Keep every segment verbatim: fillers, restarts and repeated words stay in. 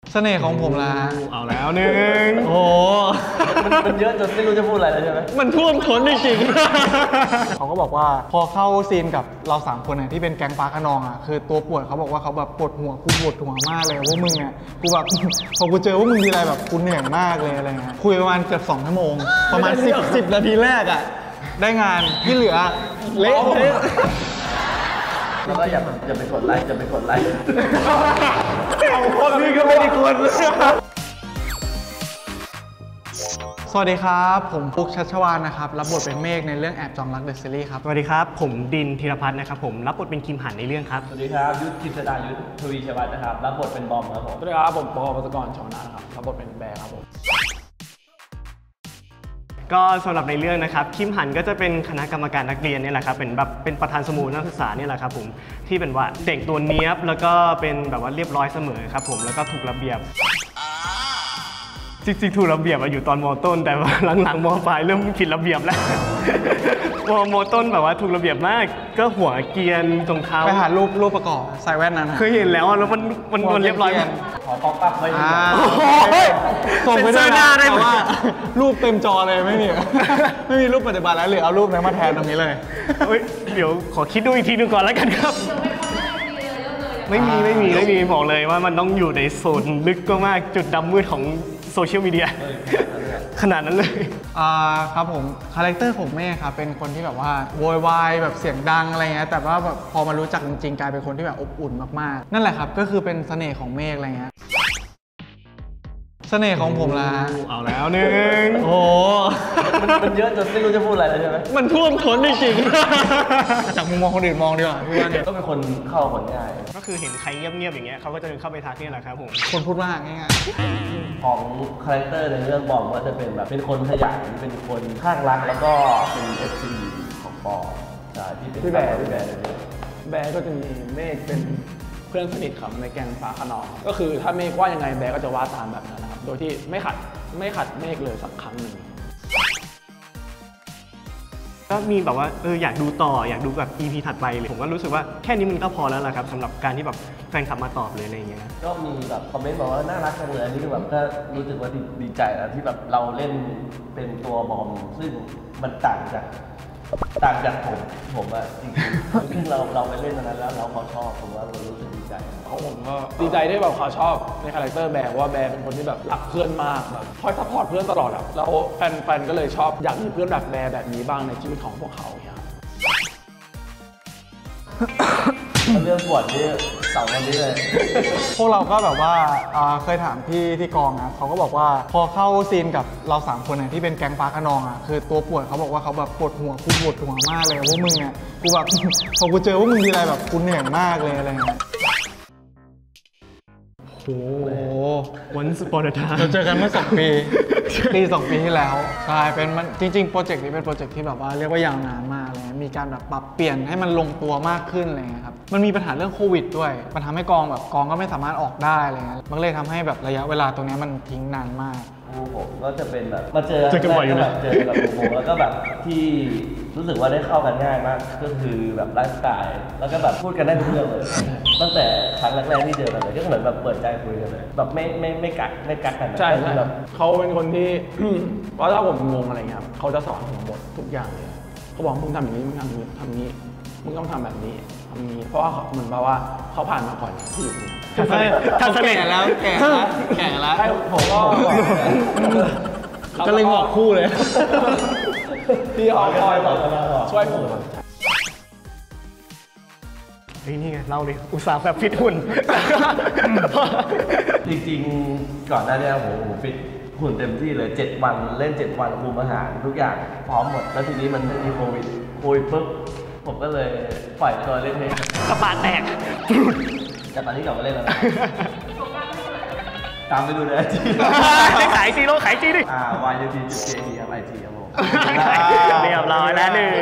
เสน่ห์ของผมละเอาแล้วหนึ่งโอ้มันมันเยอะจนไม่รู้จะพูดอะไรแล้วใช่ไหมมันท่วมท้นจริงเขาก็บอกว่าพอเข้าซีนกับเราสามคนเนี่ยที่เป็นแก๊งปลาขนองอ่ะคือตัวปวดเขาบอกว่าเขาแบบปวดหัวกูปวดหัวมากเลยว่ามึงเนี่ยกูแบบพอกูเจอว่ามึงทีไรแบบกูเหนื่อยมากเลยอะไรเงี้ยคุยประมาณเกือบสองชั่วโมงประมาณสิบสิบนาทีแรกอ่ะได้งานที่เหลือเละเละแล้วก็อย่าอย่าไปกดไลค์อย่าไปกดไลค์เอาคนนี้ก็ไม่ได้ควรสวัสดีครับผมฟุกชัชวานนะครับรับบทเป็นเมฆในเรื่องแอบจองรักเดอะซีรีส์ครับสวัสดีครับผมดินธีรพัฒน์นะครับผมรับบทเป็นคิมหันในเรื่องครับสวัสดีครับยุทธกิษดายุทธทวีชวัฒน์นะครับรับบทเป็นบอมครับผมสวัสดีครับผมปอปศกรชวนาครับรับบทเป็นแบร์ครับผมก็สำหรับในเรื่องนะครับคิมหันก็จะเป็นคณะกรรมการนักเรียนนี่แหละครับเป็นแบบเป็นประธานสโมนักศึกษาเนี่ยแหละครับผมที่เป็นว่าเด็กตัวเนี้ยบแล้วก็เป็นแบบว่าเรียบร้อยเสมอครับผมแล้วก็ถูกระเบียบจริงๆถูกระเบียบอยู่ตอนม.ต้นแต่ว่าหลังๆม.ปลายเริ่มผิดระเบียบแล้วม.ม.ต้นแบบว่าถูกระเบียบมากก็หัวเกียนตรงเท้าไปหารูปรูปประกอบใส่แว่นนั้นเคยเห็นแล้วแล้วมันมันมันเรียบร้อยขอป๊อปอัพไว้ดีส่งไปด้วยนะแต่ว่ารูปเต็มจอเลยไม่มีไม่มีรูปปัจจุบันแล้วหรือเอารูปนั้นมาแทนตรงนี้เลยเดี๋ยวขอคิดดูอีกทีนึงก่อนแล้วกันครับไม่มีไม่มีไม่มีบอกเลยว่ามันต้องอยู่ในโซนลึกก็มากจุดดำมืดของโซเชียลมีเดียขนาดนั้นเลยอ่าครับผมคาแรคเตอร์ผมเมฆครับเป็นคนที่แบบว่าโวยวายแบบเสียงดังอะไรเงี้ยแต่ว่าแบบพอมารู้จักจริงๆกลายเป็นคนที่แบบอบอุ่นมากๆนั่นแหละครับก็คือเป็นเสน่ห์ของเมฆอะไรเงี้ยเสน่ห์ของผมละเอาแล้วหนึ่งโอ้มันมันเยอะจนไม่รู้จะพูดอะไรแล้วใช่ไหมมันท่วมท้นจริงจากมุมมองคนอื่นมองดีกว่าพี่ว่าเนี่ยก็เป็นคนเข้าคนง่ายก็คือเห็นใครเงียบๆอย่างเงี้ยเขาก็จะเดินเข้าไปทักนี่แหละครับผมคนพูดมากง่ายๆของคาแรคเตอร์ในเรื่องบอมก็จะเป็นแบบเป็นคนขยันเป็นคนข้างรักแล้วก็เป็น เอฟ ซี ของปอใช่ที่เป็นพี่แบร์พี่แบร์แบร์ก็จะมีเมฆเป็นเพื่อนสนิทครับในแก๊งฟ้าขนองก็คือถ้าเมฆว่ายังไงแบร์ก็จะว่าตามแบบนั้นนะครับโดยที่ไม่ขัดไม่ขัดเมฆเลยสักครั้งหนึ่งก็มีแบบว่าเอออยากดูต่ออยากดูแบบ อี พี ถัดไปเลยผมก็รู้สึกว่าแค่นี้มันก็พอแล้วล่ะครับสำหรับการที่แบบแฟนคลับมาตอบเลยอะไรอย่างเงี้ยก็มีแบบคอมเมนต์บอกว่าน่ารักจังเลยอันนี้ก็แบบก็รู้สึกว่าดีใจนะที่แบบเราเล่นเป็นตัวบอมซึ่งมันต่างจากต่างจากผมผมอะจริงๆซึ่งเราเราไปเล่นตอนนั้นแล้วเราเขาชอบผมว่าเรารู้สึกดีใจเขาผมก็ดีใจที่แบบเขาชอบในคาแรคเตอร์แบร์ว่าแบร์เป็นคนที่แบบรักเพื่อนมากแบบคอยซัพพอร์ตเพื่อนตลอดอะแล้วแฟนๆก็เลยชอบอยากมีเพื่อนแบบแบร์แบบนี้บ้างในชีวิตของพวกเขาเนี่ยเรื่องปวดที่เสาร์วันนี้เลยพวกเราก็แบบว่าเคยถามพี่ที่กองนะเขาก็บอกว่าพอเข้าซีนกับเราสามคนเนี่ยที่เป็นแก๊งปลาขนองอ่ะคือตัวปวดเขาบอกว่าเขาแบบปวดหัวกูปวดหัวมากเลยว่ามึงเนี่ยกูแบบพอกูเจอว่ามึงทีไรแบบกูเหนื่อยมากเลยอะไรเงี้ยโอ้โหวันสปอร์ตไทม์เราเจอกันเมื่อสองปีปีสองปีที่แล้วใช่เป็นมันจริงๆโปรเจกต์นี้เป็นโปรเจกต์ที่แบบว่าเรียกว่ายาวนานมากเลยมีการแบบปรับเปลี่ยนให้มันลงตัวมากขึ้นอะไรเงี้ยครับมันมีปัญหาเรื่องโควิดด้วยมันทำให้กองแบบกองก็ไม่สามารถออกได้อะไรเงี้ยมันเลยทำให้แบบระยะเวลาตรงนี้มันทิ้งนานมากผมก็จะเป็นแบบมาเจอกันบ่อยอยู่นะเจอกับผมแล้วก็แบบที่รู้สึกว่าได้เข้ากันง่ายมากก็คือแบบไลฟ์สไตล์แล้วก็แบบพูดกันได้ทุกเรื่องเลยตั้งแต่ครั้งแรกๆที่เจอกันเลยก็เหมือนแบบเปิดใจคุยกันเลยแบบไม่ไม่ไม่กักไม่กักกันใช่ใช่แบบเขาเป็นคนที่ว่าถ้าผมงงอะไรเงี้ยเขาจะสอนผมหมดทุกอย่างเลยเขาบอกมึงทำอย่างนี้มึงทำอย่างนี้ทำนี้มึงต้องทำแบบนี้ทำนี้เพราะว่าเหมือนแบบว่าเขาผ่านมาก่อนที่อยู่นี่ถ้าแก่แล้วแก่แล้วแก่แล้วผมก็ก็เลยงอกคู่เลยพี่เขาคอยแบบช่วยผมนี่ไงเล่าเลยอุตส่าห์แบบฟิตหุ่นจริงๆก่อนหน้านี้ผมผมฟิตหุ่นเต็มที่เลยเจ็ดวันเล่นเจ็ดวันคุมอาหารทุกอย่างพร้อมหมดแล้วทีนี้มันมีโควิดโควิดปุ๊บผมก็เลยปล่อยตัวเล่นเองกระบาดแตกแต่ตอนนี้กลับมาเล่นแล้วตามไปดูเลยจีขายจีโร่ขายจีดิอ่าวายยูทีจุดเจดีครับไอจีครับผมเรียบร้อยแล้วหนึ่ง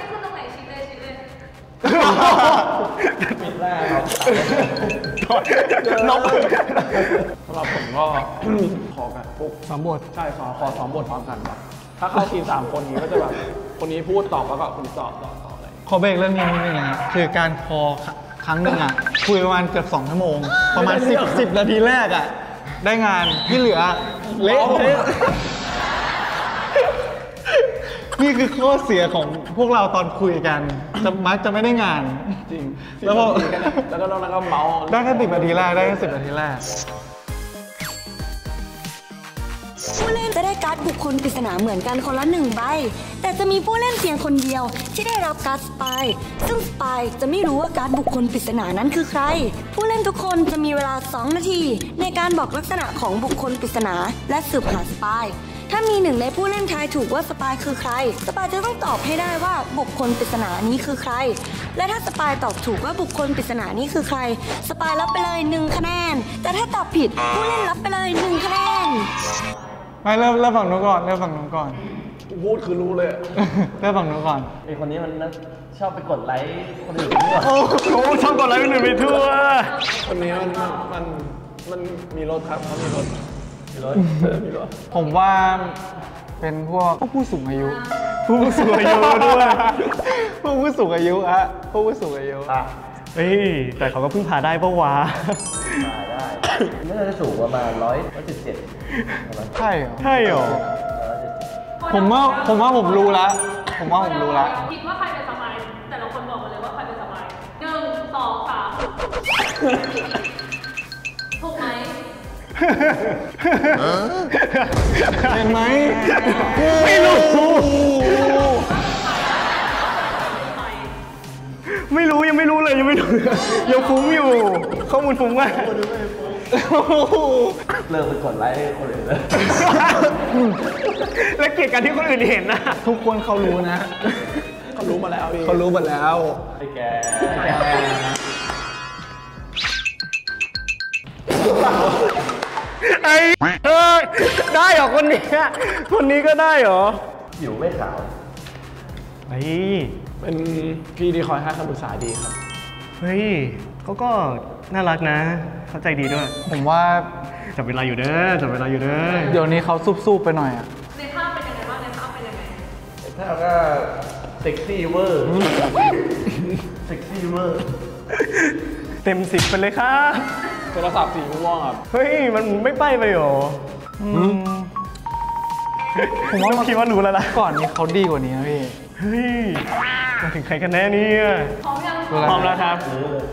ปิดแรกครับนกสำหรับผมก็ขอกันปุ๊บสามบทใช่ขอขอสองบทพร้อมกันแบบถ้าเข้าทีมสามคนนี้ก็จะแบบคนนี้พูดตอบแล้วก็คนนี้ตอบตอบตอบอะไรขอเบรกเรื่องนี้นิดนึงนะคือการคอครั้งหนึ่งอ่ะคุยประมาณเกือบสองชั่วโมงประมาณสิบสิบนาทีแรกอ่ะได้งานที่เหลือเละเทะนี่คือข้อเสียของพวกเราตอนคุยกันจะมักจะไม่ได้งานจริงแล้วพอแล้วก็แล้วก็เมาส์ได้แค่สิบนาทีแรกได้แค่สิบนาทีแรกผู้เล่นจะได้การ์ดบุคคลปริศนาเหมือนกันคนละหนึ่งใบแต่จะมีผู้เล่นเพียงคนเดียวที่ได้รับการ์ดสปายซึ่งสปายจะไม่รู้ว่าการ์ดบุคคลปริศนานั้นคือใครผู้เล่นทุกคนจะมีเวลาสองนาทีในการบอกลักษณะของบุคคลปริศนาและสืบหาสปายถ้ามีหนึ่งในผู้เล่นทายถูกว่าสปายคือใครสปายจะต้องตอบให้ได้ว่าบุคคลปริศนานี้คือใครและถ้าสปายตอบถูกว่าบุคคลปริศนานี้คือใครสปายรับไปเลยหนึ่งคะแนนแต่ถ้าตอบผิดผู้เล่นรับไปเลยหนึ่งคะแนนไม่เริ่มเริ่มฝั่งนู้นก่อนเริ่มฝั่งนู้นก่อนพูดคือรู้เลยเริ่มฝั่งนู้นก่อนไอคนนี้มันชอบไปกดไลค์คนอื่นด้วยโอ้โหชอบกดไลค์คนอื่นไปทั่วคนนี้มันมันมันมีรถครับเขามีรถมีรถมีรถผมว่าเป็นพวกผู้สูงอายุผู้สูงอายุด้วยพวกผู้สูงอายุฮะพวกผู้สูงอายุอ่ะเฮ้ยแต่เขาก็พึ่งพาได้ปะวะมาได้น่าจะสูงประมาณร้อยร้อยเจ็ดเจ็ดใช่เหรอใช่เหรอผมว่าผมว่าผมรู้แล้วผมว่าผมรู้แล้วคิดว่าใครเป็นสมัยแต่ละคนบอกมาเลยว่าใครเป็นสมัยหนึ่งสองสามถูกไหมเห็นไหมไม่รู้ ไม่รู้ยังไม่รู้เลยยังไม่รู้ยังฟุ้งอยู่ข้อมูลฟุ้งมากเลิกไปกดไลค์คนอื่นเลยและเกลียดการที่คนอื่นเห็นนะทุกคนเขารู้นะเขารู้มาแล้วพี่เขารู้หมดแล้วไอ้แกไอ้เออได้เหรอคนนี้คนนี้ก็ได้เหรอผิวไม่ขาวเฮ้ยเป็นพี่ที่คอยให้คำปรึกษาดีครับเฮ้ยเขาก็น่ารักนะเข้าใจดีด้วยผมว่าจับเวลาอยู่เด้อจับเวลาอยู่เด้อเดี๋ยวนี้เขาซุบๆไปหน่อยอ่ะในภาพเป็นยังไงบ้างในภาพเป็นยังไงถ้าก็เซ็กซี่เวอร์เซ็กซี่เวอร์เต็มสิบไปเลยค่ะโทรศัพท์สีม่วงครับเฮ้ยมันไม่ไปไปหรอผมว่าคิดว่ารู้แล้วล่ะก่อนนี้เขาดีกว่านี้นะพี่เฮ้ยมาถึงใครกันแน่เนี่ยพร้อมยังรู้แล้วพร้อมแล้วครับ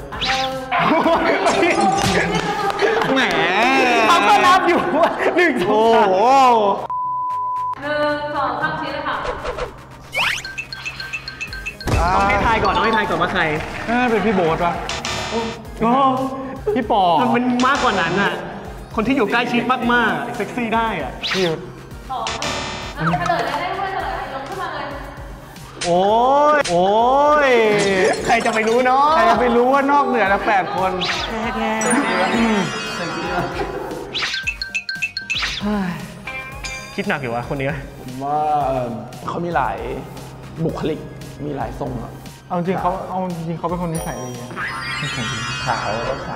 แหมเขาก็นับอยู่ว่าหนึ่งสอโอ้งสามโหหนึ่งสองสามชี้เลยค่ะต้องให้ทายก่อนต้องให้ทายก่อนว่าใครน่าเป็นพี่โบ๊ทปะโอ้พี่ปอมันมันมากกว่านั้นอ่ะคนที่อยู่ใกล้ชิดมากๆเซ็กซี่ได้อ่ะพี่สองหนึ่งอ่ะเฉลยเลยได้ด้วยเฉลยเลยยกขึ้นมาเลยโอ้ยโอ้ยใครจะไปรู้เนาะใครจะไปรู้ว่านอกเหนือจากแปดคนคิดหนักอยู่วะคนนี้ผมว่าเอิ่มเขามีหลายบุคลิกมีหลายทรงครับเอาจริงเขาเอาจริงเขาเป็นคนนิสัยดีอะนิสัยดีขาวแล้วขาว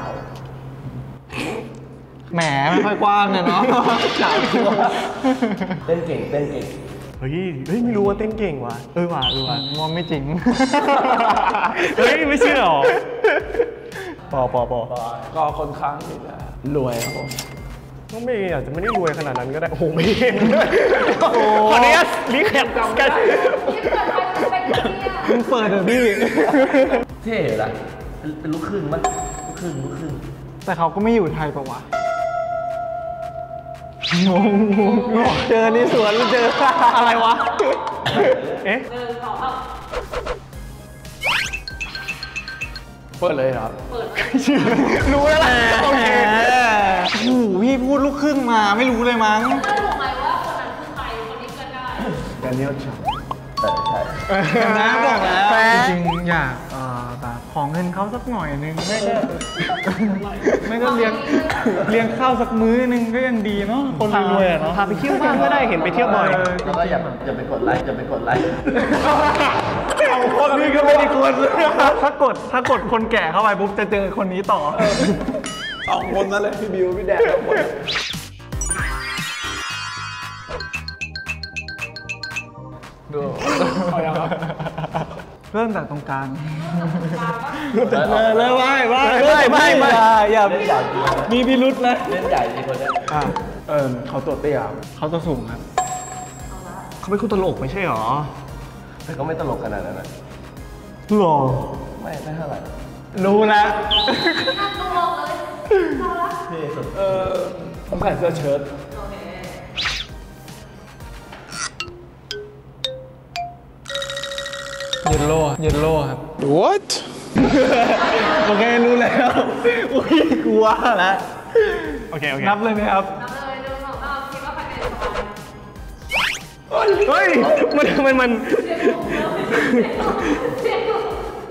แหมไม่ค่อยกว้างเลยเนาะขาวตัวเต้นเก่งเต้นเก่งเฮ้ยเฮ้ยไม่รู้ว่าเต้นเก่งว่ะเออว่ะเออว่ะมองไม่จริงเฮ้ยไม่เชื่อหรอปอปอปอก็ค่อนข้างที่จะรวยครับผมก็ไม่อาจจะไม่ได้รวยขนาดนั้นก็ได้โอ้โหไม่เห็นด้วยขออนุญาตรีแคปกันที่เปิดไปเป็นเนี่ยมึงเปิดเถอะพี่เท่ละเป็นเป็นลูกครึ่งมั้ยลูกครึ่งลูกครึ่งแต่เขาก็ไม่อยู่ไทยปะวะงงงงเจอนี่สวนเจออะไรวะเอ๊ะหนึ่งสองสามเปิดเลยครับรู้แล้วแหละโอเคโอ้โหพี่พูดลูกครึ่งมาไม่รู้เลยมั้งถ้าถูกไหมว่าคนนั้นคือใครคนนี้เพื่อนได้แดเนียลชันแต่ใช่เห็นไหมบอกแล้วจริงๆอยากเอ่อแบบของเงินเขาสักหน่อยนึงไม่ก็ไม่ก็เลี้ยงเลี้ยงข้าวสักมื้อนึงก็ยังดีเนาะคนรวยๆอะเนาะพาไปเที่ยวบ้างก็ได้เห็นไปเที่ยวบ่อยแล้วก็อย่าอย่าไปกดไลค์อย่าไปกดไลค์เอาคนนี้ก็ไม่ได้ควรถ้ากดถ้ากดคนแก่เข้าไปปุ๊บจะเจอคนนี้ต่อสองคนนั่นเลยพี่บิวพี่แดนสองคนดูเอาอย่างครับเริ่มจากตรงกลางเลยเลยไม่ไม่ไม่ไม่ไม่อย่าเล่นใหญ่จริงนะมีพิรุษนะเล่นใหญ่จริงคนเนี้ยอ่ะเออเขาตัวเตี้ยครับเขาตัวสูงครับเขาเป็นคนตลกไม่ใช่หรอแต่ก็ไม่ตลกขนาดนั้นนะหรอไม่ไม่เท่าไหร่รู้แล้วดูลงเลยเอาละเท่สุดเออผมใส่เสื้อเชิ้ตโอเคเยลโล่เยลโล่ครับ what โอเครู้แล้วอุ้ยกลัวแล้วโอเคโอเคนับเลยไหมครับนับเลยหนึ่งสองสามคิดว่าใครเป็นสปายเฮ้ยมันมันมันเสียงอยู่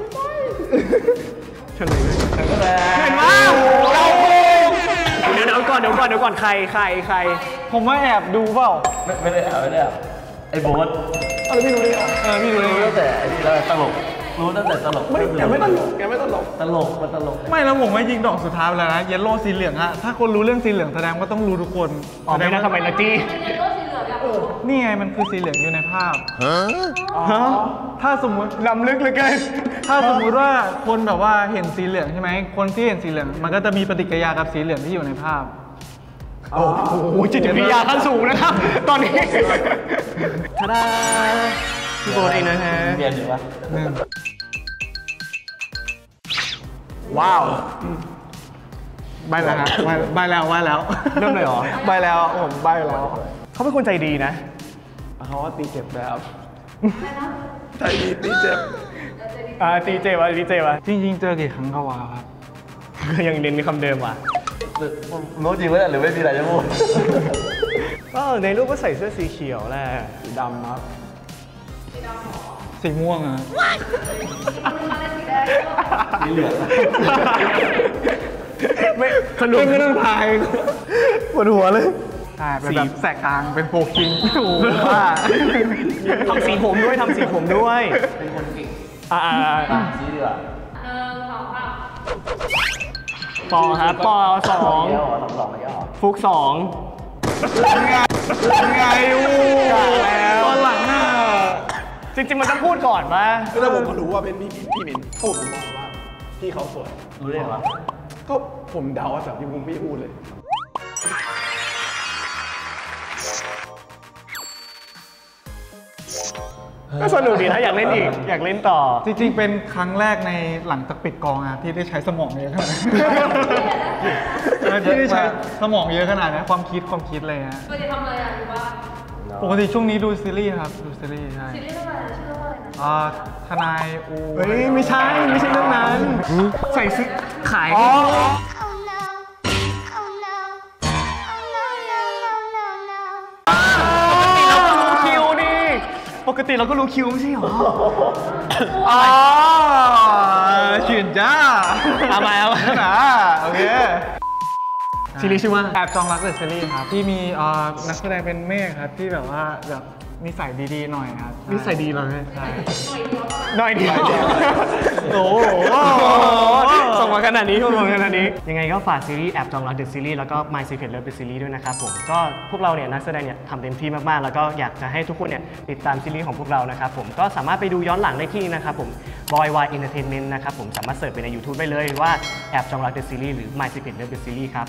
เฉลยเลยเห็นว่าเราเดี๋ยวเดี๋ยวก่อนเดี๋ยวก่อนเดี๋ยวก่อนใครใครใครผมว่าแอบดูเปล่าไม่ไม่ได้แอบไม่ได้แอบไอ้โบ๊ทอะไรพี่รู้ได้เหรอเออพี่ดูเลยรู้ตั้งแต่ไอ้นี่แล้วตลกรู้ตั้งแต่ตลกไม่แกไม่ตลกแกไม่ตลกตลกมันตลกไม่แล้วผมว่ายิงดอกสุดท้ายไปแล้วนะเยลโล่สีเหลืองอะถ้าคนรู้เรื่องสีเหลืองแสดงว่าต้องรู้ทุกคนออกไม่ได้ทำไมละจี้เป็นเยลโล่สีเหลืองอยากรู้นี่ไงมันคือสีเหลืองอยู่ในภาพฮะถ้าสมมติล้ำลึกเหลยเกินถ้าสมมุติว่าคนแบบว่าเห็นสีเหลืองใช่ไหมคนที่เห็นสีเหลืองมันก็จะมีปฏิกิริยากับสีเหลืองที่อยู่ในภาพโอ้โหจิตวิทยาขั้นสูงนะครับ ตอนนี้ทาดาพี่โบทเองนะฮะเรียนอยู่ปะหนึ่งว้าวใบแล้วครับใบใบแล้วใบแล้วเริ่มเลยเหรอใบแล้วผมใบแล้วเขาเป็นคนใจดีนะเขาว่าตีเจ็บแล้วใจดีตีเจ็บอ่าตีเจวะตีเจวะจริงๆเจอกี่ครั้งก็ว้าวครับก็ยังเน้นคำเดิมว่ะรู้จริงไหมหรือไม่มีอะไรจะพูดก็ในรูปก็ใส่เสื้อสีเขียวแหละสีดำครับสีม่วงอะสีเหลืองไม่สนุกไม่ต้องพายปวดหัวเลยใช่เป็นแบบแสกกลางเป็นโฟกิงโอ้โหว่าทำสีผมด้วยทำสีผมด้วยเป็นคนเก่งอ่าสีดีกว่าหนึ่งสองสามปอครับปอสองเดียวเหรอสองสองไม่ยอมฟุกสองไงโอ้ตอนหลังอะจริงๆมันต้องพูดก่อนป่ะแล้วผมก็รู้ว่าเป็นพี่มินพี่มินเพราะผมบอกว่าพี่เขาสวยรู้ได้เหรอก็ผมเดาว่าแบบที่มุมพี่พูดเลยก็สนุกดีถ้าอยากเล่นอีก อยากเล่นต่อจริงๆเป็นครั้งแรกในหลังจากปิดกองอะที่ได้ใช้สมองเยอะขนาดนี้เออที่ได้ใช้สมองเยอะขนาดนี้ความคิดความคิดเลยฮะปกติทำอะไรอ่ะอยู่บ้านปกติช่วงนี้ดูซีรีส์ครับดูซีรีส์ใช่ซีรีส์เรื่องอะไรนะชื่อเรื่องอะไรนะอ่าทนายอูเฮ้ย ไม่ใช่ ไม่ใช่เรื่องนั้น ใส่ซื้อขายอ๋อ Oh no. Oh no. Oh no, no, no, no, no. คิวนี่ปกติเราก็รู้คิวไม่ใช่หรออ๋อชื่นจ้าเอามาเอามานะโอเคซีรีส์ชื่อว่าแอบจองรักเดอะซีรีส์ครับที่มีเอ่อนักแสดงเป็นเมฆครับที่แบบว่าแบบนิสัยดีๆหน่อยครับนิสัยดีเลยใช่หน่อยเดียวโอ้โหส่งมาขนาดนี้ส่งมาขนาดนี้ ยังไงก็ฝากซีรีส์แอบจองรักเดอะซีรีส์แล้วก็ My Secret Love The Series ด้วยนะครับผม ก็พวกเราเนี่ยนักแสดงเนี่ยทำเต็มที่มากๆ แล้วก็อยากจะให้ทุกคนเนี่ยติดตามซีรีส์ของพวกเรานะครับผม ก็สามารถไปดูย้อนหลังได้ที่นะครับผม Boy Y Entertainment นะครับผมสามารถเสิร์ชไปใน YouTube ได้เลยว่าแอบจองรัก The Series หรือ My Secret Love The Series ครับ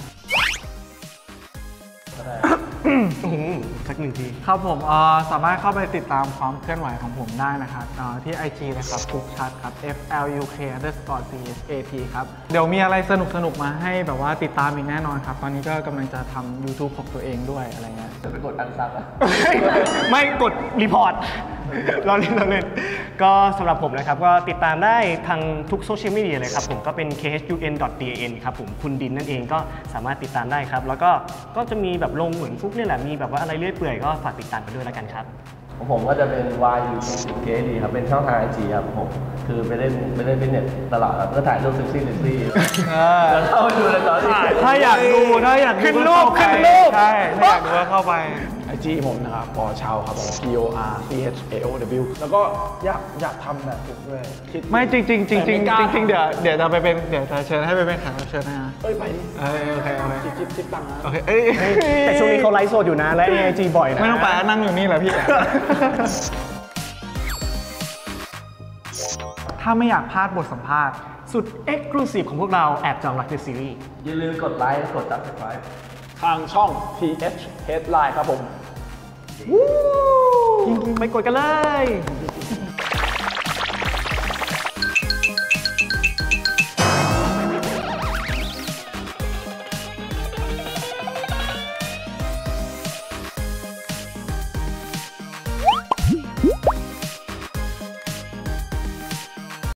อื้อหือสักหนึ่งทีครับผมเอ่อสามารถเข้าไปติดตามความเคลื่อนไหวของผมได้นะครับเอ่อที่ ไอ จี นะครับฟุกชัดครับ F L U K underscore C H A T ครับเดี๋ยวมีอะไรสนุกสนุกๆมาให้แบบว่าติดตามอีกแน่นอนครับ ตอนนี้ก็กำลังจะทำ YouTube ของตัวเองด้วยอะไรเงี้ยจะไปกดอันซับอ่ะไม่กดรีพอร์ต เราเล่นเราเล่นก็สำหรับผมนะครับ ก็ติดตามได้ทางทุกโซเชียลมีเดียเลยครับผมก็เป็น เค เอช ยู เอ็น ดอท ดี เอ็น ครับผมคุณดินนั่นเองก็สามารถติดตามได้ครับ แล้วก็ก็จะมีแบบลงเหมือนฟุกนี่แหละมีแบบว่าอะไรเรื่อยเปื่อยก็ฝากติดตามกันด้วยแล้วกันครับของผมก็จะเป็น Y U T สิบ K ดีครับ เป็นช่องทางไอจีครับผม คือไปเล่นไปเล่นฟิตเนสตลอดครับก็ถ่ายรูปเซ็กซี่เซ็กซี่แล้วเข้าไปดูในตอนที่ถ้าอยากดูถ้าอยากดูขึ้นก็รูปเข้าไปขึ้นรูปใช่ถ้าอยากดูก็เข้าไปไอจีผมนะครับปอชาวครับ P O R C H A O W แล้วก็อยากอยากทำแบบผมด้วยคิดไม่จริงจริงๆจริงๆจริงแต่ไม่กล้าๆจริงๆเดี๋ยวเดี๋ยวจะไปเป็นเดี๋ยวจะเชิญให้ไปเป็นแขกรับเชิญนะฮะเอ้ย ไปดิเออโอเคโอเคคิดคิดคิดตังค์นะโอเคเอ้ยแต่ช่วงนี้เขาไลฟ์สดอยู่นะและ ไอ จี บ่อยนะไม่ต้องไปนั่งอยู่นี่แหละพี่ถ้าไม่อยากพลาดบทสัมภาษณ์สุด Exclusive ของพวกเราแอบจองรักในซีรีส์อย่าลืมกดไลค์และกด ซับสไครบ์ทางช่อง ที เอช Headline ครับผมยิงๆไปกดกันเลย